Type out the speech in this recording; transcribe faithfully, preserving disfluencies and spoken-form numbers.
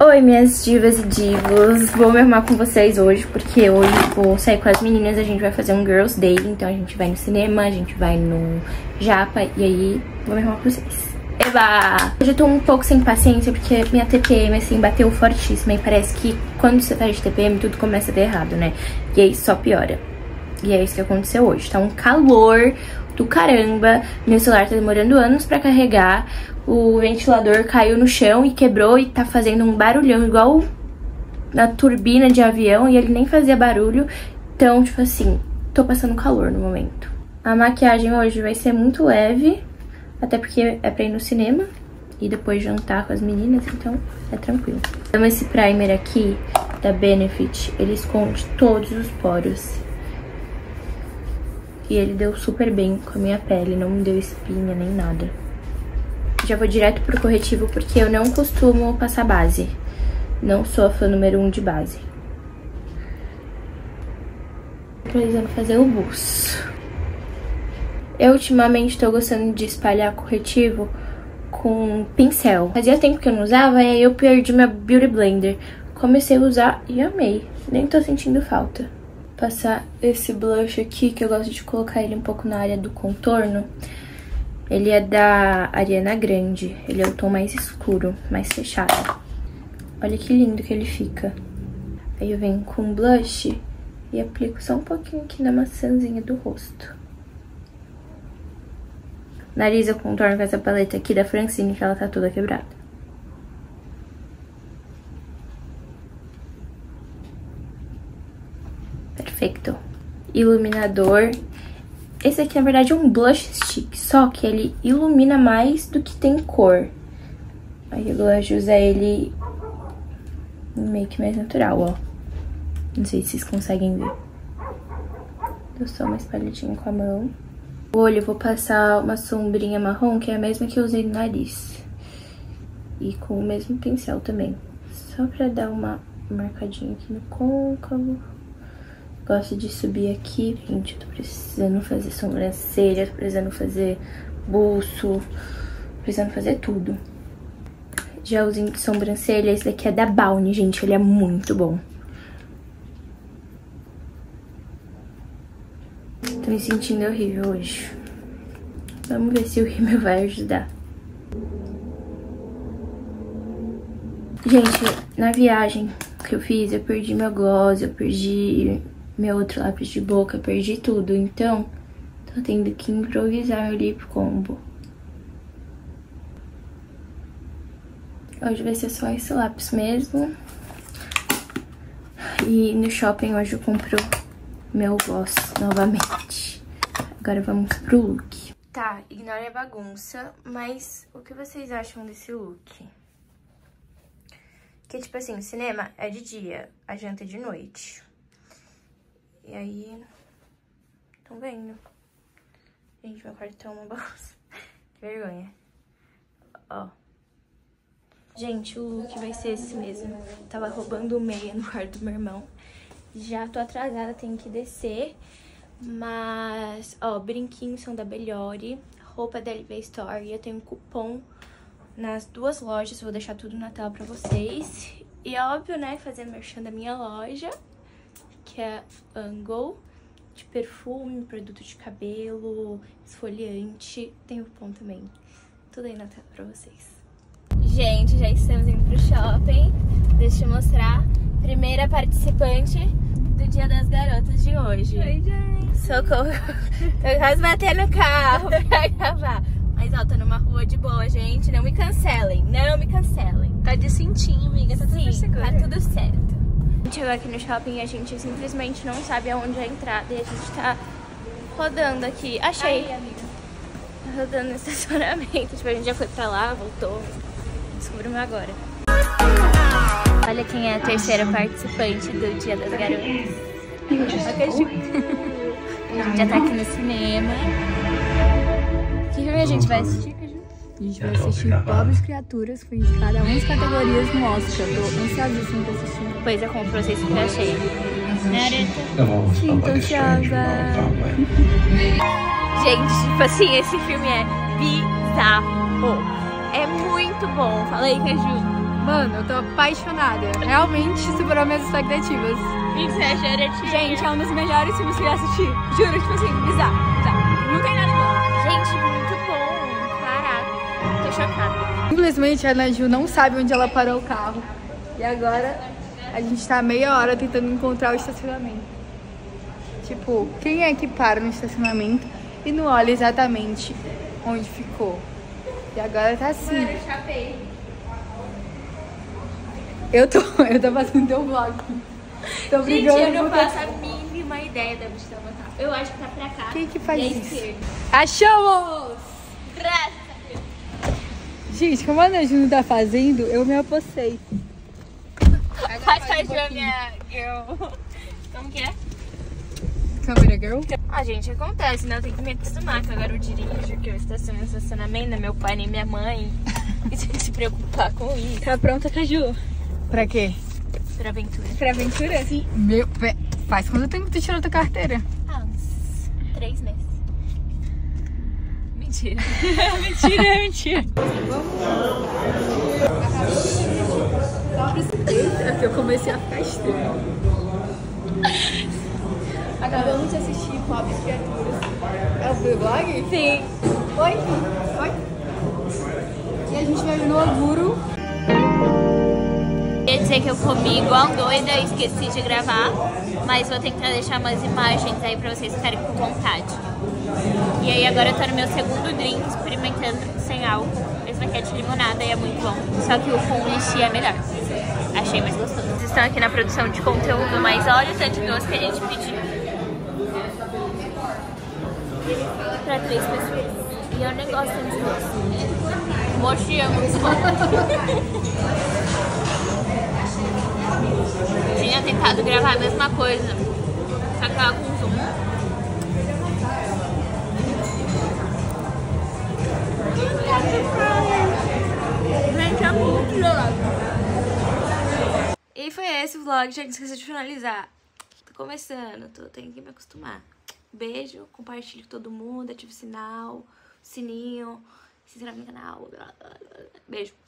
Oi, minhas divas e divos, vou me arrumar com vocês hoje, porque hoje vou sair com as meninas, a gente vai fazer um Girls Day, então a gente vai no cinema, a gente vai no Japa, e aí vou me arrumar com vocês. Eba! Hoje eu tô um pouco sem paciência, porque minha T P M, assim, bateu fortíssima, e parece que quando você tá de T P M, tudo começa a dar errado, né? E aí só piora. E é isso que aconteceu hoje, tá um calor do caramba, meu celular tá demorando anos pra carregar, o ventilador caiu no chão e quebrou e tá fazendo um barulhão igual na turbina de avião e ele nem fazia barulho, então, tipo assim, tô passando calor no momento. A maquiagem hoje vai ser muito leve, até porque é pra ir no cinema e depois jantar com as meninas, então é tranquilo. Então esse primer aqui da Benefit, ele esconde todos os poros. E ele deu super bem com a minha pele, não me deu espinha nem nada. Já vou direto pro corretivo porque eu não costumo passar base. Não sou a fã número um de base. Tô precisando fazer o buço. Eu ultimamente tô gostando de espalhar corretivo com pincel. Fazia tempo que eu não usava e aí eu perdi minha Beauty Blender. Comecei a usar e amei. Nem tô sentindo falta. Passar esse blush aqui, que eu gosto de colocar ele um pouco na área do contorno. Ele é da Ariana Grande, ele é o tom mais escuro, mais fechado. Olha que lindo que ele fica. Aí eu venho com blush e aplico só um pouquinho aqui na maçãzinha do rosto. Nariz eu contorno com essa paleta aqui da Francine, que ela tá toda quebrada. Perfeito. Iluminador. Esse aqui, na verdade, é um blush stick, só que ele ilumina mais do que tem cor. Aí eu gosto de usar ele meio que mais natural, ó. Não sei se vocês conseguem ver. Dou só uma espalhadinha com a mão. O olho eu vou passar uma sombrinha marrom, que é a mesma que eu usei no nariz. E com o mesmo pincel também. Só pra dar uma marcadinha aqui no côncavo. Gosto de subir aqui, gente, eu tô precisando fazer sobrancelha, tô precisando fazer buço, precisando fazer tudo. Gelzinho de sobrancelha, esse daqui é da Balm, gente, ele é muito bom. Tô me sentindo horrível hoje. Vamos ver se o rímel vai ajudar. Gente, na viagem que eu fiz, eu perdi meu gloss, eu perdi meu outro lápis de boca, perdi tudo, então tô tendo que improvisar o lip combo. Hoje vai ser só esse lápis mesmo. E no shopping hoje eu compro meu gloss novamente. Agora vamos pro look. Tá, ignore a bagunça, mas o que vocês acham desse look? Que, tipo assim, o cinema é de dia, a janta é de noite. E aí, estão vendo? Gente, meu quarto tá uma bagunça. Que vergonha. Ó. Gente, o look vai ser esse mesmo. Tava roubando meia no quarto do meu irmão. Já tô atrasada, tenho que descer. Mas, ó, brinquinhos são da Belliore. Roupa da L V Store. Eu tenho um cupom nas duas lojas, vou deixar tudo na tela pra vocês. E óbvio, né, fazer merchan da minha loja, que é Angle, de perfume, produto de cabelo, esfoliante. Tem o cupom também. Tudo aí na tela pra vocês. Gente, já estamos indo pro shopping. Deixa eu mostrar. Primeira participante do Dia das Garotas de hoje. Oi, gente. Socorro. Tô quase batendo no carro pra gravar. Mas ó, tô numa rua de boa, gente. Não me cancelem, não me cancelem. Tá de cintinho, amiga, tá tudo seguro. Tá tudo certo. A gente chegou aqui no shopping e a gente simplesmente não sabe aonde é a entrada. E a gente tá rodando aqui. Achei. Aí, amiga. Tá rodando no estacionamento. Tipo, a gente já foi pra lá, voltou. Descobrimos agora. Olha quem é a terceira participante do Dia das Garotas. A gente já tá aqui no cinema. Que filme a gente vai assistir? A gente vai assistir Pobres Criaturas, foi indicada a onze categorias no Oscar. Tô ansiosíssima pra assistir. Pois é, como pra vocês sempre achei. Né, Areta? Sim, tô ansiosa. Gente, tipo assim, esse filme é bizarro. É muito bom. Fala aí, Caju. Mano, eu tô apaixonada. Realmente superou minhas expectativas. O que você achou, tia? Gente, é um dos melhores filmes que eu já assisti. Juro, tipo assim, bizarro. bizarro. Não tem nada igual. Gente, muito bom. Caraca, tô chocada. Simplesmente a Ana Ju não sabe onde ela parou o carro. E agora a gente tá meia hora tentando encontrar o estacionamento. Tipo, quem é que para no estacionamento e não olha exatamente onde ficou? E agora tá assim. Mano, eu chapei. Eu tô, eu tô fazendo teu vlog. Tô brigando. Gente, eu não porque... faço a mínima ideia de onde ela tá. Eu acho que tá pra cá. Quem que faz e isso? esquerda. Achamos! Graças a Deus. Gente, como a Ana Ju não tá fazendo, eu me apossei. Faz a Ju, minha girl. Como que é? Câmera girl? Ah, gente, acontece, né? Eu tenho que me acostumar que agora eu dirijo, que eu estaciono no estacionamento, não é meu pai nem minha mãe. E tem que se preocupar com isso. Tá pronta, Caju? Pra quê? Pra aventura. Pra aventura? Sim. Meu, pé. Faz quanto tempo que tu tirou tua carteira? Ah, uns três meses. Mentira. Mentira, mentira. Eita, que eu comecei a ficar estranho. Acabamos de assistir Pobres Criaturas. É o vlog? Sim. Oi? Oi? E a gente vai no Oguro. Quer dizer que eu comi igual doida e esqueci de gravar, mas vou tentar deixar umas imagens aí pra vocês ficarem com vontade. E aí agora eu tô no meu segundo drink experimentando sem álcool. Esse aqui é de limonada e é muito bom. Só que o com lixia é melhor. Achei mais gostoso. Vocês estão aqui na produção de conteúdo, mas olha o tanto de doce que a gente pediu. Pra três pessoas. E eu nem gosto desse doce. Mochi é muito bom. Tinha tentado gravar a mesma coisa, só que ela com zoom. Gente, é muito gelado. E foi esse o vlog, gente, esqueci de finalizar. Tô começando, tô, tenho que me acostumar. Beijo, compartilhe com todo mundo, ative o sinal, sininho, se inscreve no canal. Beijo.